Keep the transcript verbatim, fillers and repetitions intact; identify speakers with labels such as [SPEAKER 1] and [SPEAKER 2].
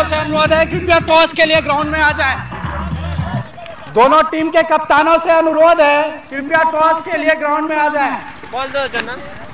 [SPEAKER 1] से अनुरोध है कृपया टॉस के लिए ग्राउंड में आ जाए। दोनों टीम के कप्तानों से अनुरोध है कृपया टॉस के लिए ग्राउंड में आ जाए।
[SPEAKER 2] बॉल दो जना।